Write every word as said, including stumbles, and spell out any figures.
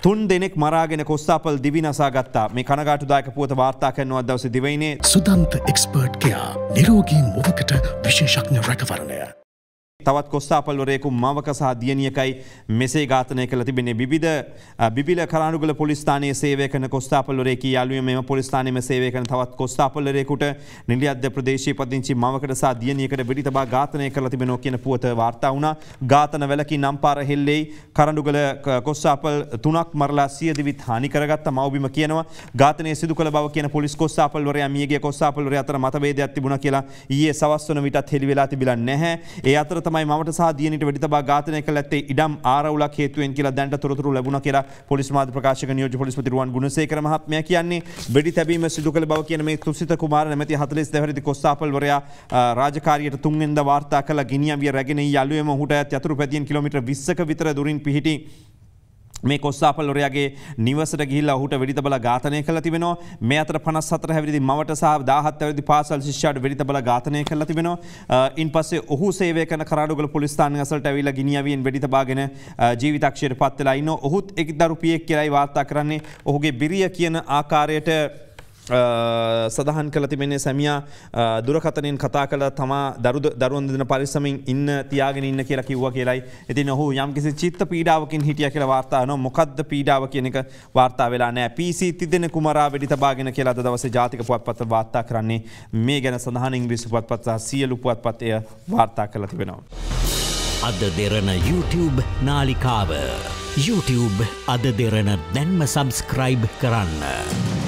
තුන් දෙනෙක් මරාගෙන කොස්තාපල් දිවි නසා ගත්තා. මේ කනගාටුදායක පුවත වාර්තා කරනවා දවසේ දිවයිනේ. සුදන්ත එක්ස්පර්ට් කෙයා නිරෝගී මුවකට විශේෂඥ රැකවරණය. තවත් කොස්තාපල්වරයෙකු මවක සහ දියණියකයි මෙසේ ඝාතනය කළ තිබෙන්නේ. විවිධ බිබිල කරානුගල පොලිස් ස්ථානයේ සේවය කරන කොස්තාපල්වරයෙකු යාළුවෙන් මෙම පොලිස් ස්ථානයේම සේවය කරන තවත් කොස්තාපල්වරයෙකුට නිලියද්ද ප්‍රදේශයේ පදිංචි මවකට සහ දියණියකට වෙඩි තබා ඝාතනය කළ තිබෙනවා කියන පුවත වාර්තා වුණා. ඝාතන වැලකින් නම්පාර හෙල්ලෙයි කරානුගල කොස්තාපල් තුනක් මරලා සිය දිවිත් හානි කරගත්ත මව්බිම කියනවා. ඝාතනය සිදු කළ බව කියන පොලිස් කොස්තාපල්වරයා මියගිය කොස්තාපල්වරයා අතර මතභේදයක් තිබුණා කියලා ඊයේ සවස් වන විටත් හෙළි වෙලා තිබිලා නැහැ. ඒ අතර තමයි මවට සහ දියණියට වෙඩි තබා ඝාතනය කළ ඇත්තේ ඉඩම් ආරවුලක් හේතුවෙන් කියලා දැනට තොරතුරු ලැබුණා කියලා පොලිස් මාධ්‍ය ප්‍රකාශක නියෝජ්‍ය පොලිස්පති රුවන් ගුණසේකර මහත්මයා කියන්නේ. වෙඩි තැබීම සිදු කළ බව කියන මේ තුසිත කුමාර නැමැති හතළිස් දෙක හැවිරිදි කොස්තාපල්වරයා රාජකාරියට තුන්වෙනිදා වාර්තා කළ ගිනියම්විය රැගෙන යාළුවෙම ඔහුට යතුරු පැදියෙන් කිලෝමීටර් විස්සක විතර දුරින් පිහිටි මේ කොස්තාපල්වරයාගේ නිවසට ගිහිල්ලා ඔහුට වෙඩි තබලා ඝාතනය කළා තිබෙනවා. මේ අතර පනස් හතර හැවිරිදි මවට සහ දාහත් හැවිරිදි පාසල් ශිෂ්‍යයාට වෙඩි තබලා ඝාතනය කළා තිබෙනවා. ඉන්පස්සේ ඔහු සේවය කරන කරාඩුගල පොලිස් ස්ථානය අසලට ඇවිල්ලා ගිනියවියෙන් වෙඩි තබාගෙන ජීවිතක්ෂයට පත් වෙලා ඉන්නවා. ඔහුත් එක් දරුපියෙක් කියලායි වාර්තා කරන්නේ. ඔහුගේ බිරිය කියන ආකාරයට සඳහන් කළ තිබෙන්නේ සැමියා දුරකථනයෙන් කතා කළ තමා දරුවන් දෙන පරිස්සමින් ඉන්න තියාගෙන ඉන්න කියලා කිව්වා කියලායි. ඉතින් ඔහු යම්කිසි චිත්ත පීඩාවකින් හිටියා කියලා වාර්තා වෙනවා. මොකද්ද පීඩාව කියන එක වාර්තා වෙලා නැහැ. පීසී තිදෙන කුමරා වෙඩි තබාගෙන කියලා අද දවසේ ජාතික පුවත්පත වාර්තා කරන්නේ. මේ ගැන සඳහන් ඉංග්‍රීසි පුවත්පත් සහ සියලු පුවත්පත් එය වාර්තා කළා තිබෙනවා. අද දෙරණ YouTube නාලිකාව YouTube අද දෙරණ දැන්ම සබස්ක්‍රයිබ් කරන්න.